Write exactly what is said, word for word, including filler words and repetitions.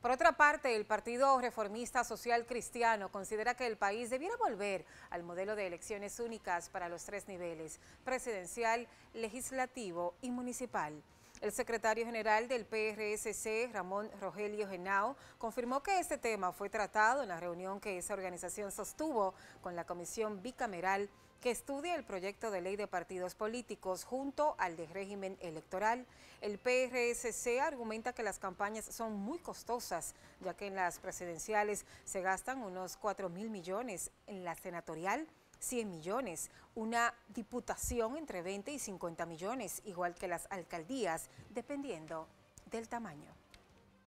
Por otra parte, el Partido Reformista Social Cristiano considera que el país debiera volver al modelo de elecciones únicas para los tres niveles: presidencial, legislativo y municipal. El secretario general del P R S C, Ramón Rogelio Henao, confirmó que este tema fue tratado en la reunión que esa organización sostuvo con la Comisión Bicameral que estudia el proyecto de ley de partidos políticos junto al de régimen electoral. El P R S C argumenta que las campañas son muy costosas, ya que en las presidenciales se gastan unos cuatro mil millones, en la senatorial cien millones, una diputación entre veinte y cincuenta millones, igual que las alcaldías, dependiendo del tamaño.